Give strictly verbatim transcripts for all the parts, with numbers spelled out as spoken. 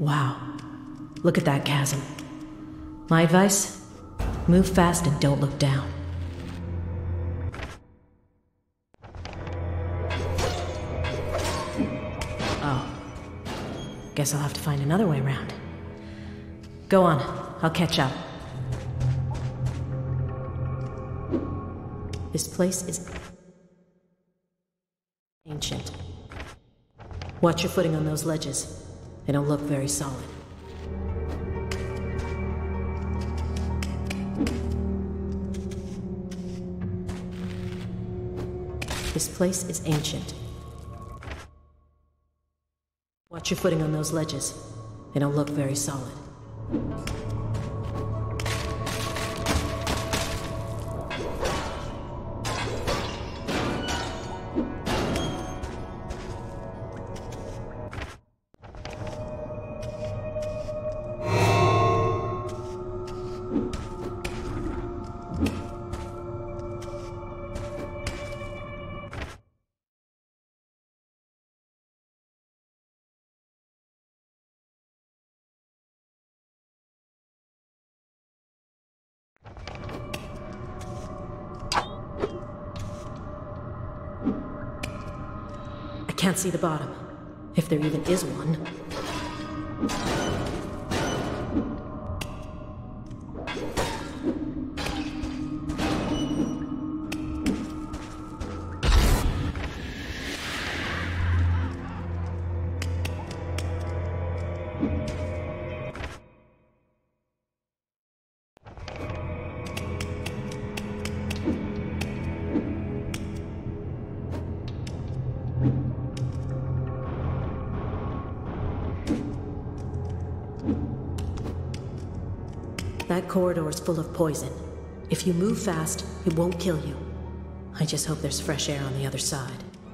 Wow. Look at that chasm. My advice? Move fast and don't look down. Oh. Guess I'll have to find another way around. Go on. I'll catch up. This place is ancient. Watch your footing on those ledges. They don't look very solid. This place is ancient. Watch your footing on those ledges. They don't look very solid. Can't see the bottom, if there even is one. That corridor is full of poison. If you move fast, it won't kill you. I just hope there's fresh air on the other side.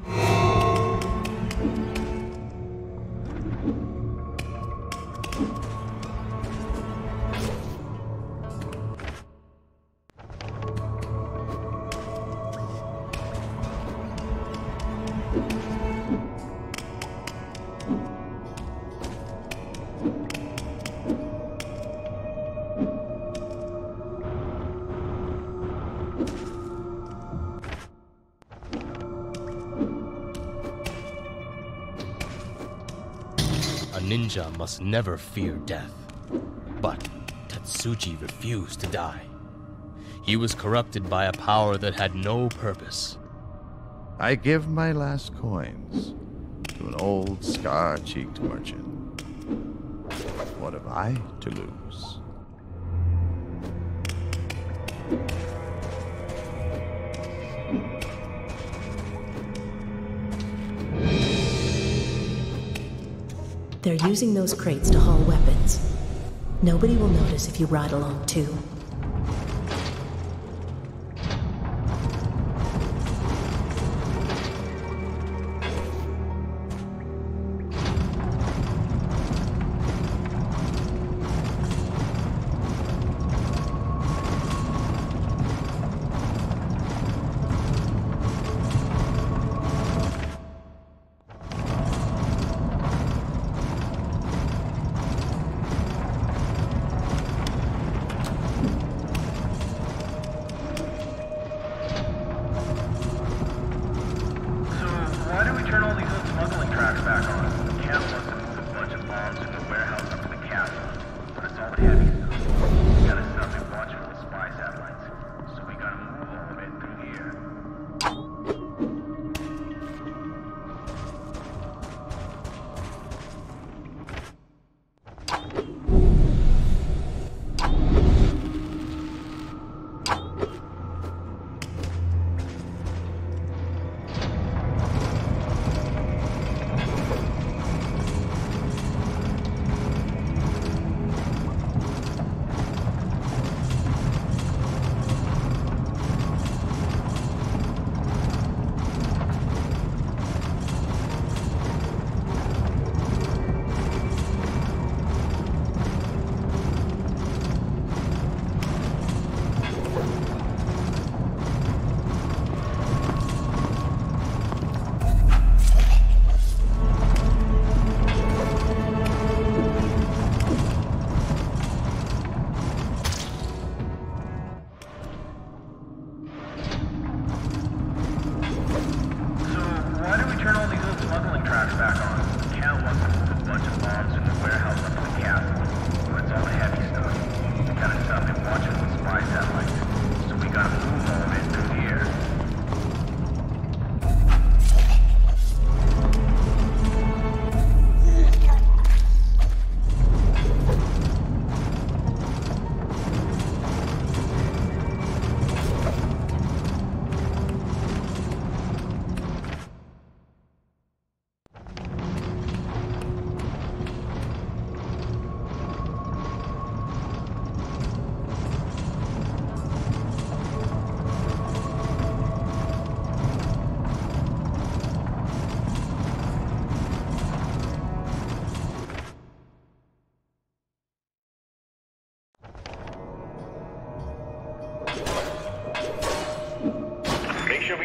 A ninja must never fear death. But Tetsuji refused to die. He was corrupted by a power that had no purpose. I give my last coins to an old scar-cheeked merchant. What have I to lose? They're using those crates to haul weapons. Nobody will notice if you ride along too.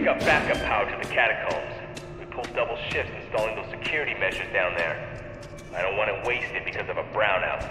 We got backup power to the catacombs. We pulled double shifts installing those security measures down there. I don't want it wasted because of a brownout.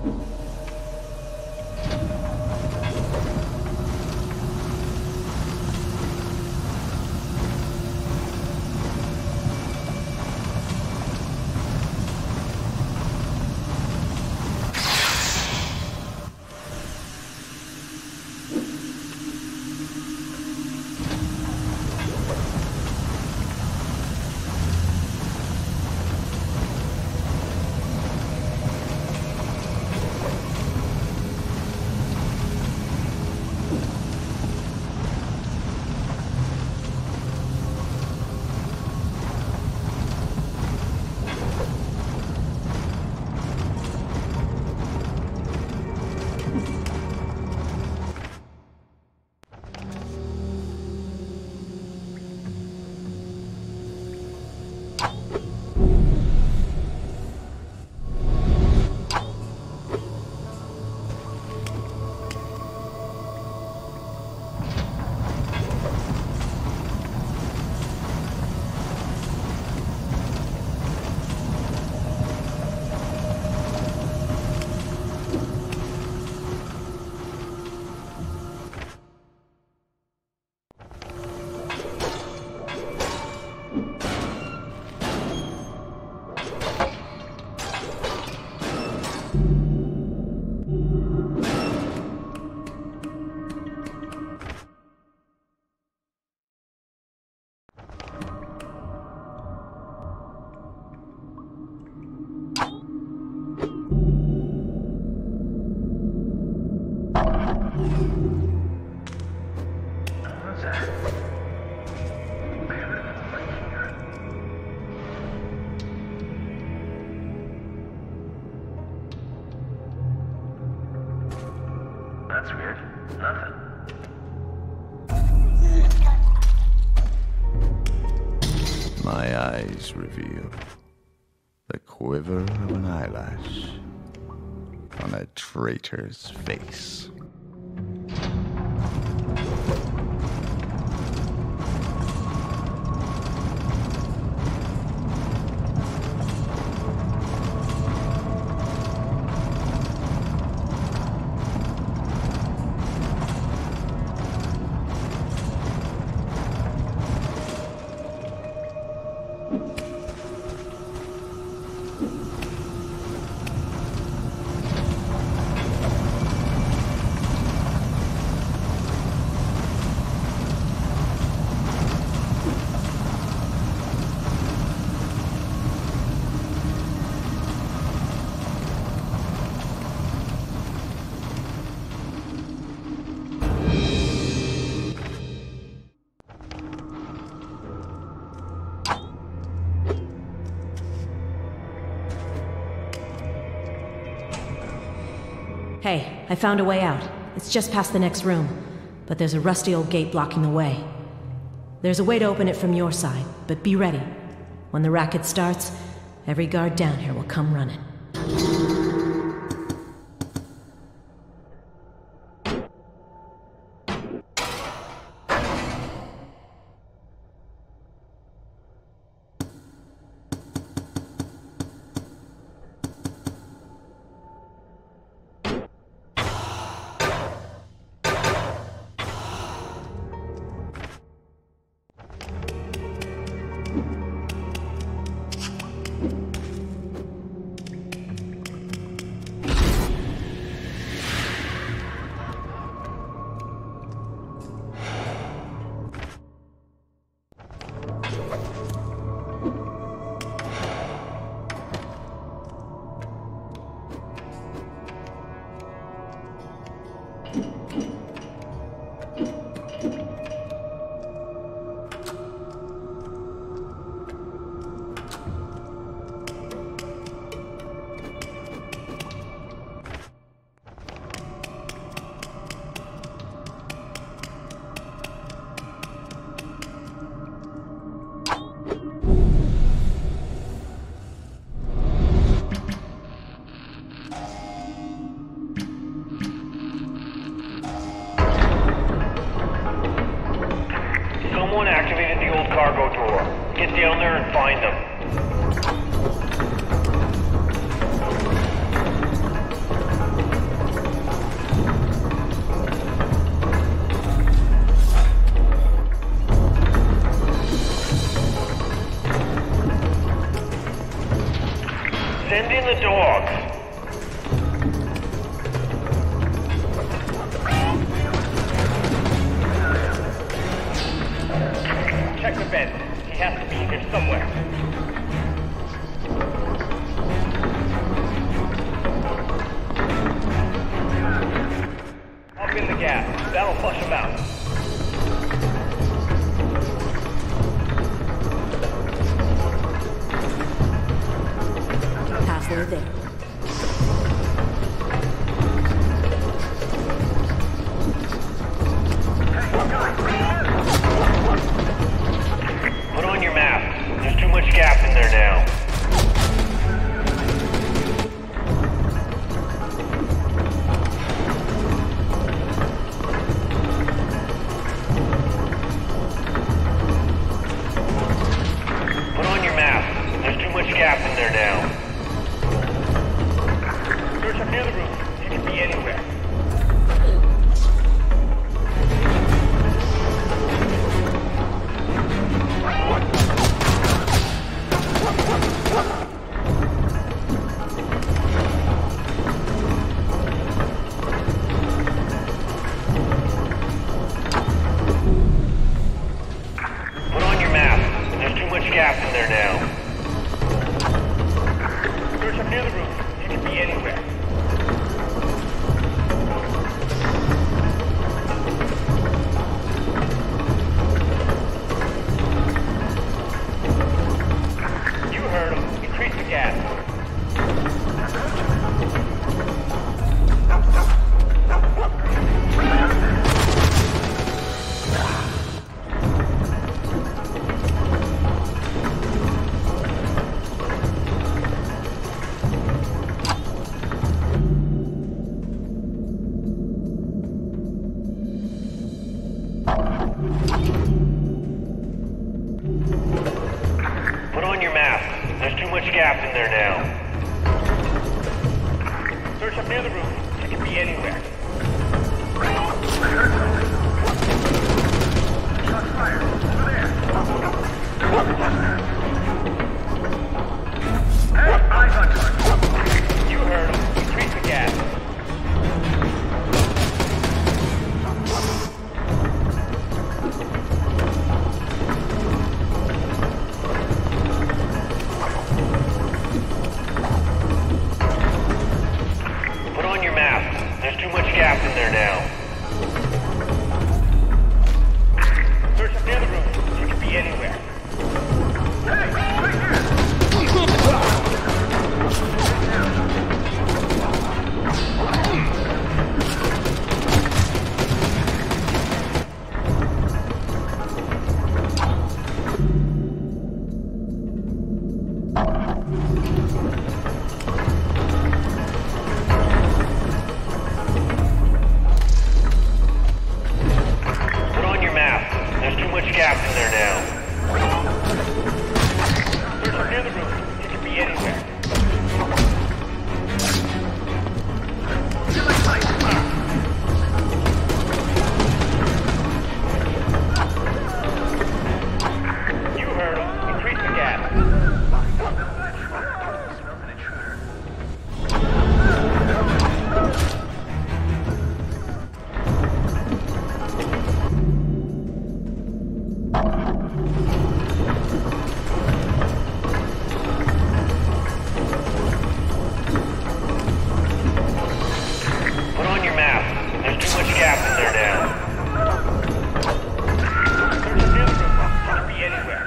That's weird. Nothing. My eyes reveal the quiver of an eyelash on a traitor's face. Hey, I found a way out. It's just past the next room, but there's a rusty old gate blocking the way. There's a way to open it from your side, but be ready. When the racket starts, every guard down here will come running. Someone activated the old cargo door. Get down there and find them. I'll flush them out. Password there. Put on your map. There's too much gap in there now. Put on your map. There's too much gap in there now. Search up near the roof. You can be anywhere. Put on your map. There's too much gap in there now. Search up near the roof. You can be anywhere. You heard him. Increase the gas. Put on your map. There's too much gap in there now. Search up near the roof. You can be anywhere. Shots fired. Over there. Hey, eyes on target. You heard him. Increase the gas. Put on your map. There's too much gap in there now. Search up near the roof. You can be anywhere. Hey, right here! Put on your map. There's too much gap in there now. Search up near the roof. You can be anywhere. You heard him. Increase the gas. Put on your map. There's too much gap in there now. Search up near the roof. You can be anywhere.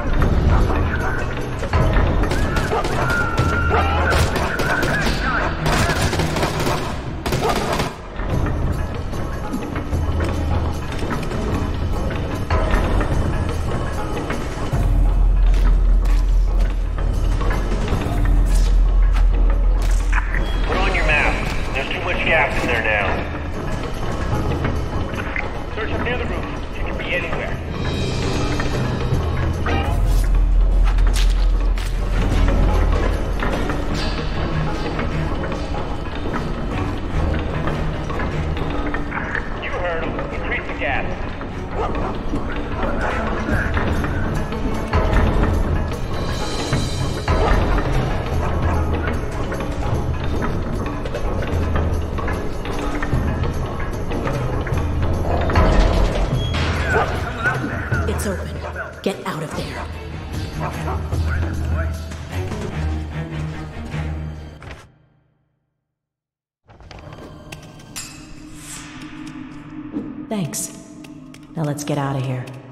Put on your map. There's too much gap in there now. Search up near the roof. You can be anywhere. You heard him. Increase the gas. Thanks. Now let's get out of here.